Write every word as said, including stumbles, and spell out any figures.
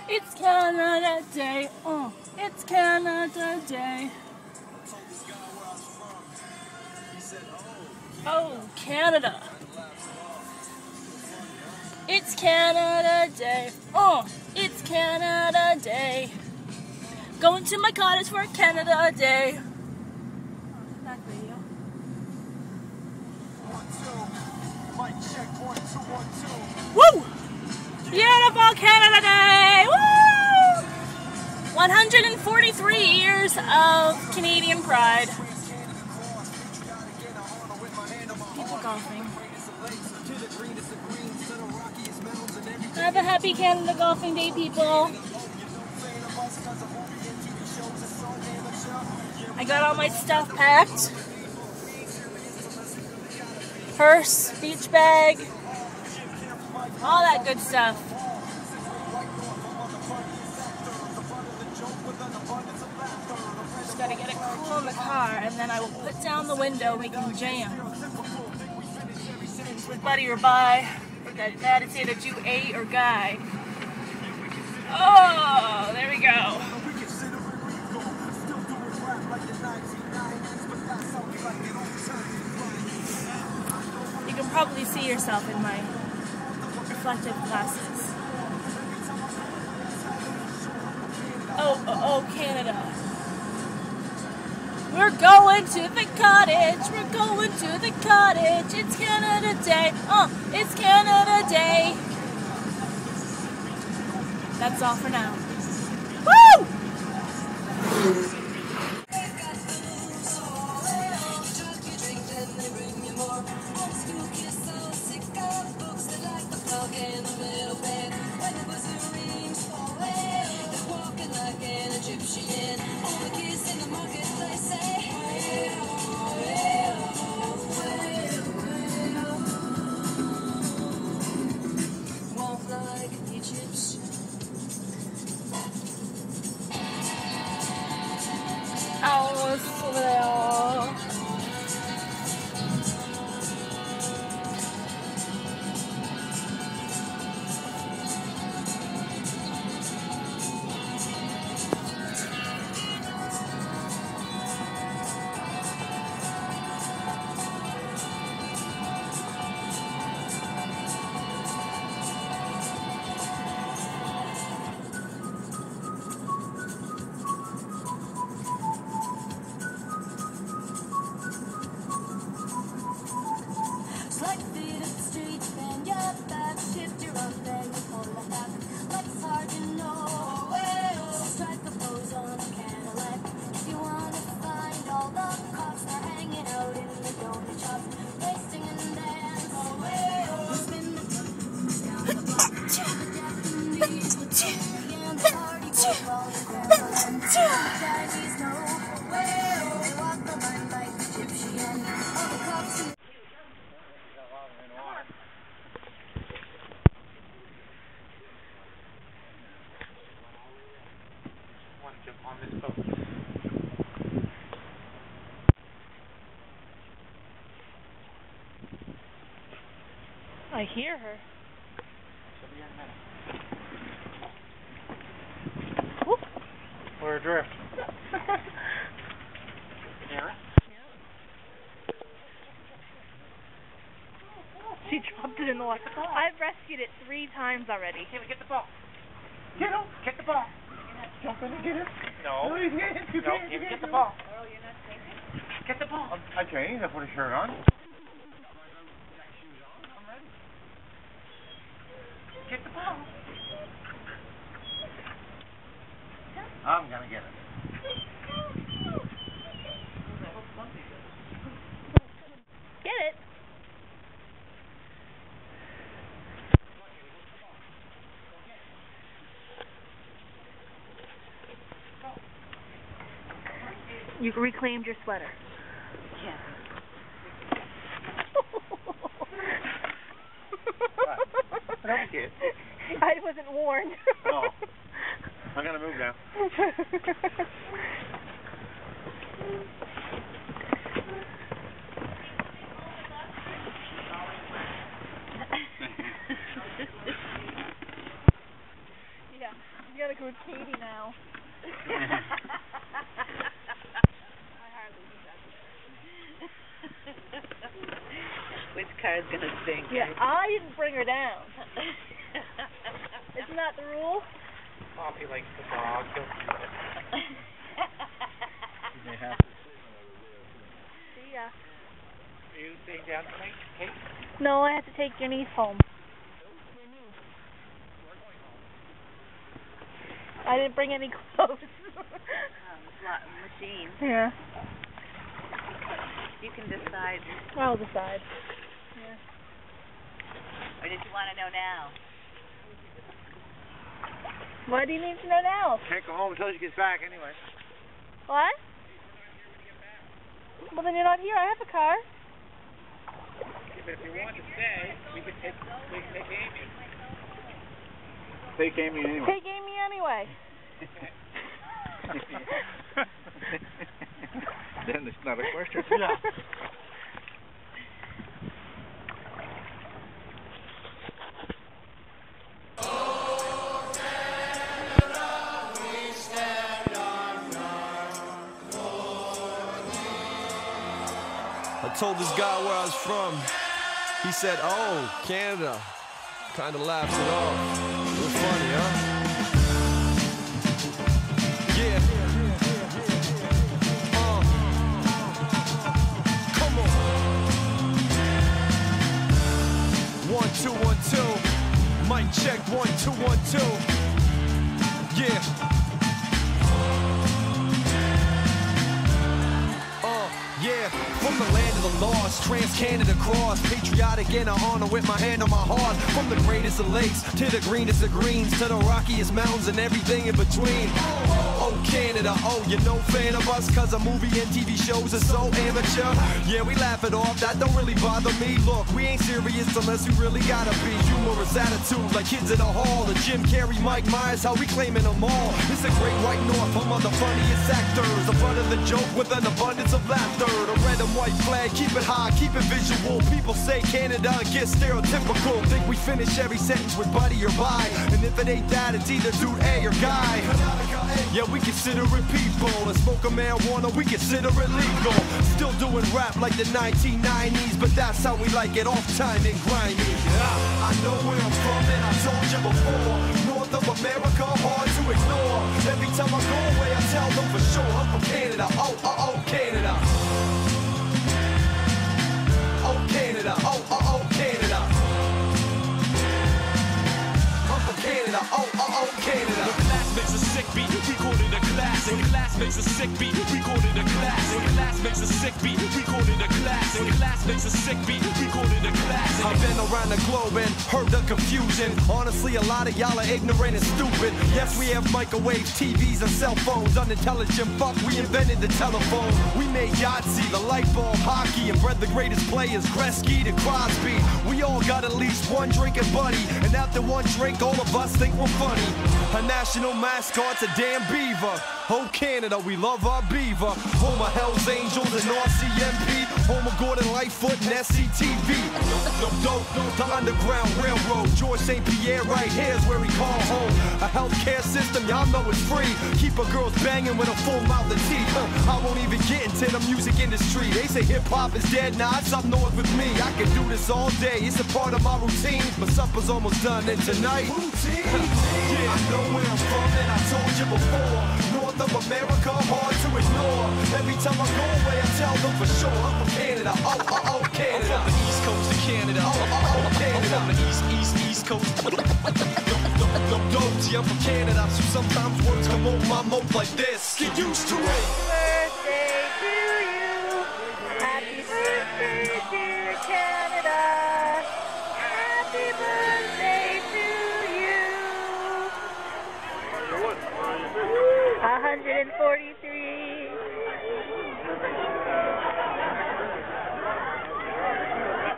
It's Canada Day. Oh, it's Canada Day. Oh, Canada. It's Canada Day. Oh, it's Canada Day. Going to my cottage for Canada Day. Back radio. Woo! Beautiful Canada Day! Woo! one hundred forty-three years of Canadian pride. People golfing. Have a happy Canada Golfing Day, people. I got all my stuff packed. Purse, beach bag, all that good stuff. Just gotta get it cool in the car, and then I will put down the window and we can jam. It's with Buddy or Bye. That, that is either do A or Guy. Oh, there we go. You can probably see yourself in my reflective glasses. Oh, oh, oh, Canada. We're going to the cottage. We're going to the cottage. It's Canada Day. Oh, it's Canada Day. That's all for now. Woo! Oh, over there. On this boat. I hear her. She'll be here in a minute. Whoop. We're adrift. Hear it? She dropped it in the water. I've rescued it three times already. Here, get the ball. Get him. Get the ball. Jump in and get it. No. No, you can't. You no, can't. You get the ball. Earl, you're not training? Get the ball. I trained. I put a shirt on. Get the ball. I'm gonna get it. Get it. You reclaimed your sweater. Yeah. What else did? I wasn't warned. Oh. I'm gonna move now. Yeah, you gotta with Katie now. I hardly do that. Which car's gonna stink? Yeah, I didn't bring her down. Isn't that the rule? Poppy likes the dog. He'll do it. You may have to See ya. Are you staying down tonight, Kate? No, I have to take your niece home. I didn't bring any clothes. Um, slot machine. Yeah. You can decide. I'll decide. Yeah. Or did you want to know now? What do you need to know now? Can't go home until she gets back anyway. What? Well, then you're not here. I have a car. Yeah, but if you want to stay, we can take, we can take Amy. take Amy anyway. Take Amy anyway. Then it's not a question. Yeah. I told this guy where I was from. He said, oh, Canada. Kind of laughed it off. Real funny, huh? Yeah. Uh. Come on. One, two, one, two. Mic check, one, two, one, two. Yeah. Yeah, from the land of the lost, trans-Canada cross, patriotic and I honor with my hand on my heart. From the greatest of lakes to the greenest of greens, to the rockiest mountains and everything in between. Oh Canada, oh you're no fan of us, cause our movie and T V shows are so amateur. Yeah, we laugh it off, that don't really bother me. Look, we ain't serious unless we really gotta be. Humorous attitude like kids in a hall. The Jim Carrey, Mike Myers, how we claiming them all. It's a great white north, home of the funniest actors. The butt of the joke with an abundance of laughter. The red and white flag, keep it high, keep it visual. People say Canada gets stereotypical. Think we finish every sentence with buddy or bye. And if it ain't that, it's either dude A or guy. Yeah, we consider it people. And smoking marijuana, we consider it legal. Still doing rap like the nineteen nineties, but that's how we like it, off time and grimy. Yeah, I know where I'm from and I told you before. North of America, hard to ignore. Every time I go away, I tell them for sure I'm from Canada. Oh, oh, oh, Canada. Oh, Canada. Oh, oh, oh, Canada. I'm from Canada. Oh, oh, oh, Canada. The class makes a sick beat, we call it a classic. The class makes a sick beat, we call it a classic. The class makes a sick beat, we call it a classic. The class makes a sick beat, we call it a classic. I've been around the globe and heard the confusion. Honestly, a lot of y'all are ignorant and stupid. Yes, we have microwaves, T Vs, and cell phones. Unintelligent fuck, we invented the telephone. We made Yahtzee, the light bulb, hockey, and bred the greatest players, Gretzky to Crosby. We all got at least one drinking buddy, and after one drink, all of us think we're funny. Our national mascot's a damn beaver. Oh, Canada, we love our beaver. Home of Hell's Angels and R C M P. Home of Gordon Lightfoot and S C T V. No dope, the Underground Railroad. George Saint Pierre right here's where we call home. A healthcare system, y'all know it's free. Keep our girls banging with a full mouth of teeth. Uh, I won't even get into the music industry. They say hip-hop is dead, nah, it's up north with me. I can do this all day, it's a part of my routine. But supper's almost done, and tonight, routine. Yeah, I know where I'm from, and I told you before. North of America, hard to ignore. Every time I go away, I tell them for sure I'm from Canada. Oh, oh, oh, Canada. I'm from the East Coast of Canada. Oh, oh, oh, Canada. I'm from the East, East, East Coast. No, no, no, see, I'm from Canada, so sometimes words come over my mouth like this. Get used to it. Birthday to you. Happy birthday, dear Canada. Happy birthday.